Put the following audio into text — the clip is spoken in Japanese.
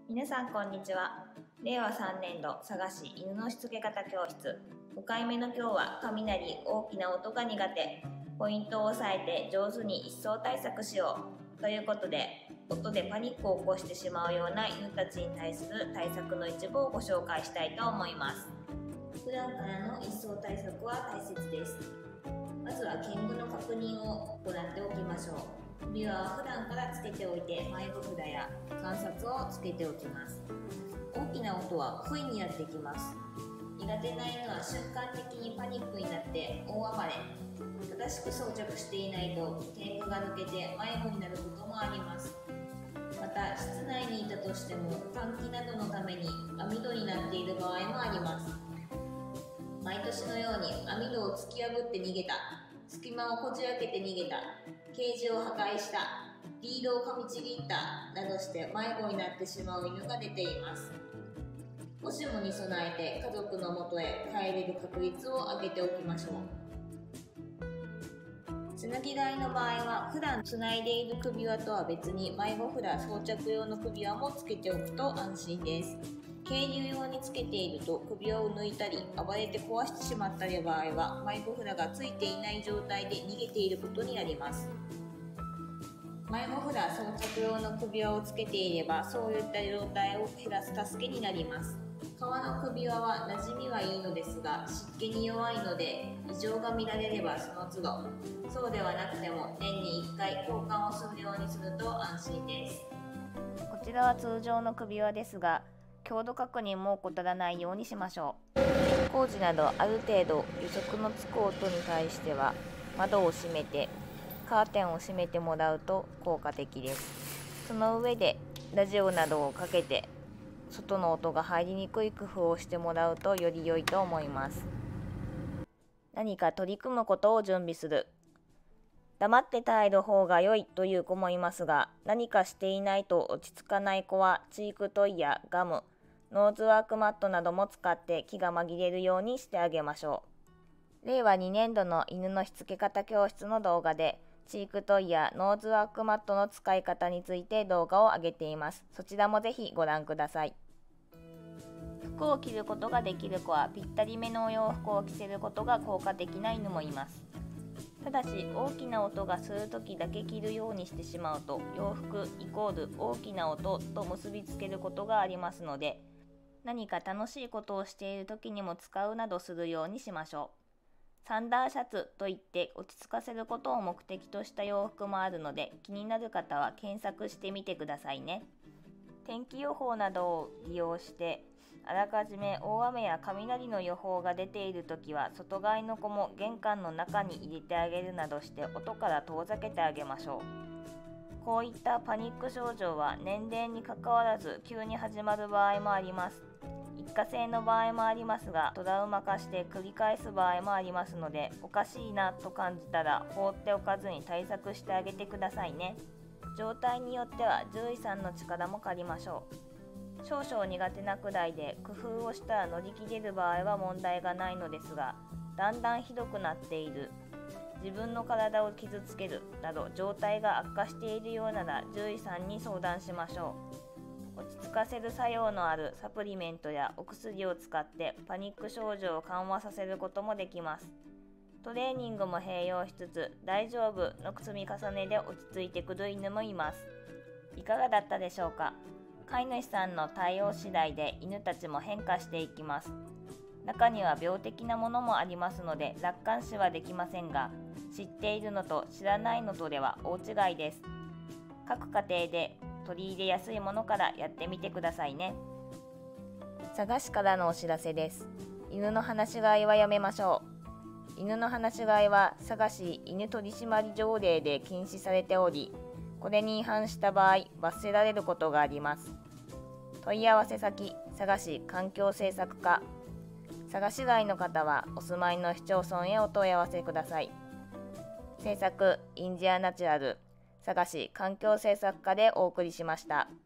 皆さんこんにちは。令和3年度佐賀市犬のしつけ方教室5回目の今日は雷大きな音が苦手、ポイントを押さえて上手に一層対策しようということで、音でパニックを起こしてしまうような犬たちに対する対策の一部をご紹介したいと思います。普段からの一層対策は大切です。まずは犬具の確認を行っておきましょう。首輪は普段からつけておいて、迷子札や観察をつけておきます。大きな音は不意にやってきます。苦手な犬は瞬間的にパニックになって大暴れ。正しく装着していないと天狗が抜けて迷子になることもあります。また室内にいたとしても換気などのために網戸になっている場合もあります。毎年のように網戸を突き破って逃げた、隙間をこじ開けて逃げた、ケージを破壊した、リードを噛みちぎったなどして迷子になってしまう犬が出ています。もしもに備えて家族のもとへ帰れる確率を上げておきましょう。つなぎ台の場合は普段つないでいる首輪とは別に迷子札装着用の首輪もつけておくと安心です。係留用につけていると首輪を抜いたり暴れて壊してしまったり場合は迷子札がついていない状態で逃げていることになります。迷子札装着用の首輪をつけていればそういった状態を減らす助けになります。革の首輪は馴染みはいいのですが湿気に弱いので異常が見られればその都度、そうではなくても年に1回交換をするようにすると安心です。こちらは通常の首輪ですが、強度確認も怠らないようにしましょう。工事などある程度予測のつく音に対しては窓を閉めてカーテンを閉めてもらうと効果的です。その上でラジオなどをかけて外の音が入りにくい工夫をしてもらうとより良いと思います。何か取り組むことを準備する。黙って耐える方が良いという子もいますが、何かしていないと落ち着かない子はチークトイやガム、ノーズワークマットなども使って気が紛れるようにしてあげましょう。令和2年度の犬のしつけ方教室の動画でチークトイやノーズワークマットの使い方について動画を上げています。そちらもぜひご覧ください。服を着ることができる子はぴったりめのお洋服を着せることが効果的な犬もいます。ただし大きな音がするときだけ着るようにしてしまうと洋服イコール大きな音と結びつけることがありますので、何か楽しいことをしているときにも使うなどするようにしましょう。サンダーシャツといって落ち着かせることを目的とした洋服もあるので、気になる方は検索してみてくださいね。天気予報などを利用してあらかじめ大雨や雷の予報が出ているときは外飼いの子も玄関の中に入れてあげるなどして音から遠ざけてあげましょう。こういったパニック症状は年齢にかかわらず急に始まる場合もあります。一過性の場合もありますが、トラウマ化して繰り返す場合もありますので、おかしいなと感じたら放っておかずに対策してあげてくださいね。状態によっては獣医さんの力も借りましょう。少々苦手なくらいで工夫をしたら乗り切れる場合は問題がないのですが、だんだんひどくなっている、自分の体を傷つけるなど状態が悪化しているようなら獣医さんに相談しましょう。落ち着かせる作用のあるサプリメントやお薬を使ってパニック症状を緩和させることもできます。トレーニングも併用しつつ大丈夫の積み重ねで落ち着いてくる犬もいます。いかがだったでしょうか。飼い主さんの対応次第で犬たちも変化していきます。中には病的なものもありますので楽観視はできませんが、知っているのと知らないのとでは大違いです。各家庭で取り入れやすいものからやってみてくださいね。佐賀市からのお知らせです。犬の放し飼いはやめましょう。犬の放し飼いは佐賀市犬取締条例で禁止されており、これに違反した場合罰せられることがあります。問い合わせ先、佐賀市環境政策課。佐賀市外の方はお住まいの市町村へお問い合わせください。制作インディアナチュラル、佐賀市環境政策課でお送りしました。